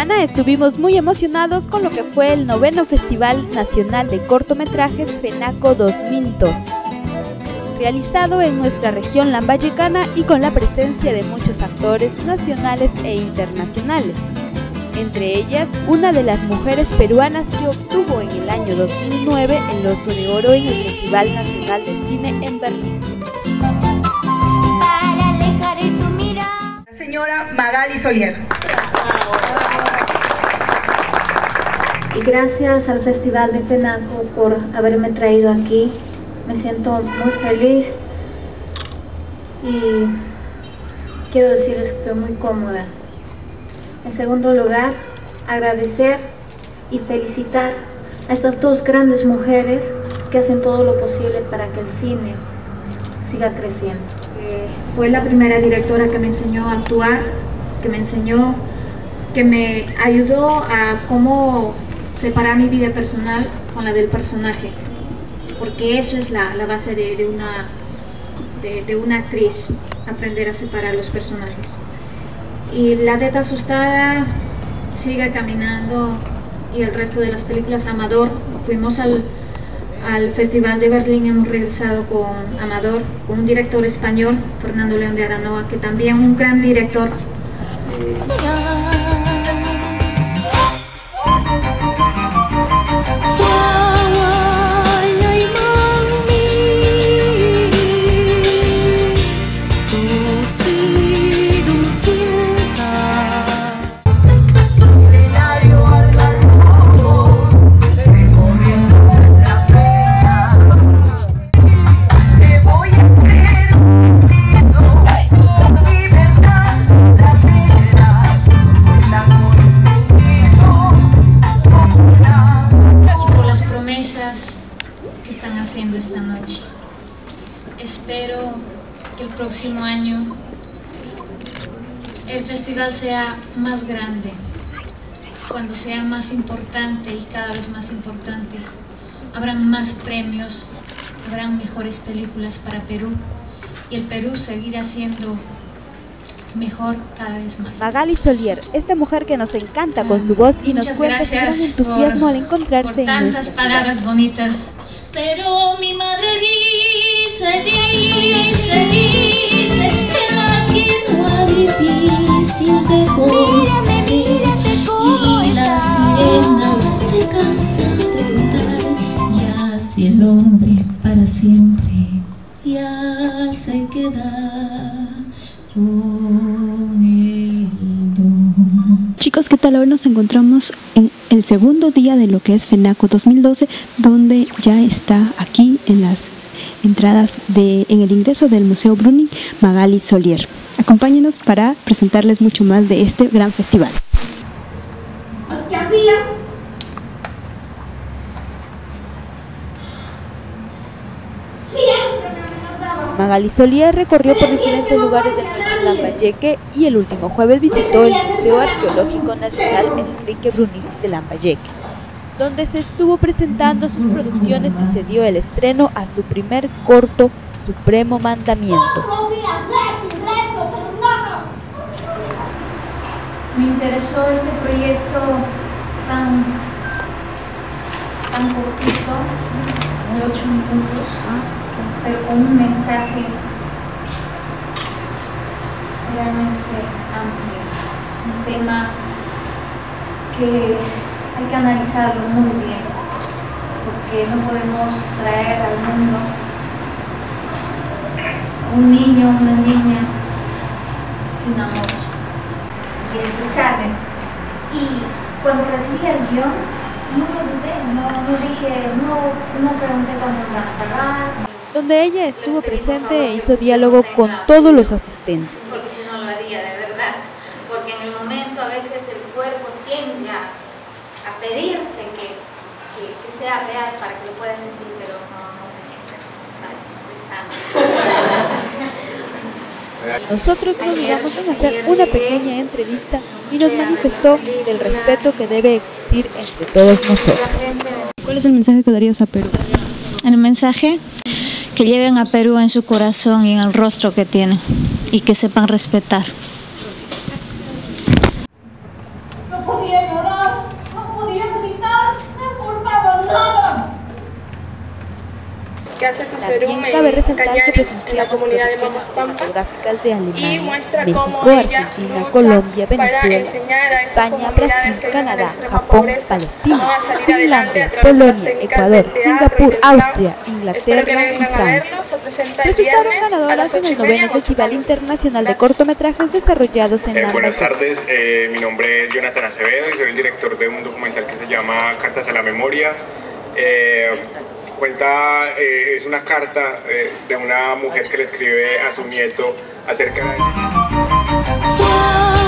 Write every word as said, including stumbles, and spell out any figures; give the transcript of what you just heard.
semana estuvimos muy emocionados con lo que fue el noveno Festival Nacional de Cortometrajes FENACO dos mil doce, realizado en nuestra región lambayecana y con la presencia de muchos actores nacionales e internacionales. Entre ellas, una de las mujeres peruanas que obtuvo en el año dos mil nueve el Oso de Oro en el Festival Nacional de Cine en Berlín. Para alejar tu mirada. La señora Magali Solier. Y gracias al Festival de FENACO por haberme traído aquí. Me siento muy feliz y quiero decirles que estoy muy cómoda. En segundo lugar, agradecer y felicitar a estas dos grandes mujeres que hacen todo lo posible para que el cine siga creciendo. Eh, fue la primera directora que me enseñó a actuar, que me enseñó, que me ayudó a cómo separar mi vida personal con la del personaje, porque eso es la, la base de, de, una, de, de una actriz, aprender a separar los personajes. Y La Teta Asustada sigue caminando, y el resto de las películas. Amador, fuimos al, al Festival de Berlín, hemos regresado con Amador, con un director español, Fernando León de Aranoa, que también un gran director. Que están haciendo esta noche. Espero que el próximo año el festival sea más grande, cuando sea más importante y cada vez más importante. Habrán más premios, habrán mejores películas para Perú y el Perú seguirá siendo mejor cada vez más. Magali Solier, esta mujer que nos encanta con su voz y nos cuenta su gran entusiasmo por, al encontrarse por tantas en palabras bonitas. Pero mi madre dice, dice, dice que la quinoa difícil de comer y la sirena se cansa de cantar, y así el hombre para siempre ya se queda con el don. Chicos, ¿qué tal? Hoy nos encontramos en el segundo día de lo que es FENACO dos mil doce, donde ya está aquí en las entradas de, en el ingreso del Museo Brüning, Magali Solier. Acompáñenos para presentarles mucho más de este gran festival. ¿Qué hacía? Magali Solier recorrió por diferentes lugares del Lambayeque y el último jueves visitó el Museo Arqueológico Nacional Enrique Brunisti de Lambayeque, donde se estuvo presentando sus producciones y se dio el estreno a su primer corto, Supremo Mandamiento. Me interesó este proyecto tan, tan cortito, de ocho minutos, pero con un mensaje realmente amplio, un tema que hay que analizarlo muy bien, porque no podemos traer al mundo un niño, una niña sin amor. Y empezarme. Y cuando recibí el guión, no lo dudé, no, no dije, no, no pregunté cuándo me van a pagar. Donde ella estuvo presente e hizo diálogo con todos los asistentes. Porque si no lo haría de verdad, porque en el momento a veces el cuerpo tiende a, a pedirte que, que, que sea real para que lo puedas sentir, pero no, no tenía que estar, estoy sana. Nosotros nos digamos en hacer una pequeña entrevista y nos manifestó del respeto que debe existir entre todos nosotros. ¿Cuál es el mensaje que darías a Perú? El mensaje que lleven a Perú en su corazón y en el rostro que tienen y que sepan respetar. No podía que hace su serum También cabe en resaltar que Cañaris, en la presenciamos comunidad de producciones Mamapampa, cinematográficas de y Alemania, muestra México, cómo ella Argentina, lucha Colombia, para Venezuela, enseñar a estas España, comunidades que Brasil, viven en Canadá, extrema Japón, pobreza Palestina, cómo va a salir adelante Finlandia, a través de las Polonia, técnicas Ecuador, del teatro y Singapur, del clown. Austria, Espero que Inglaterra y vengan a Francia. verlo. Se presenta el Resultaron viernes a ganadoras las en ocho el y media noveno en Festival Guachupán. Internacional de Gracias. Cortometrajes desarrollados en Eh, Lamba. buenas tardes, eh, mi nombre es Jonathan Acevedo y soy el director de un documental que se llama Cartas a la Memoria. Eh, cuenta, eh, es una carta eh, de una mujer que le escribe a su nieto acerca de...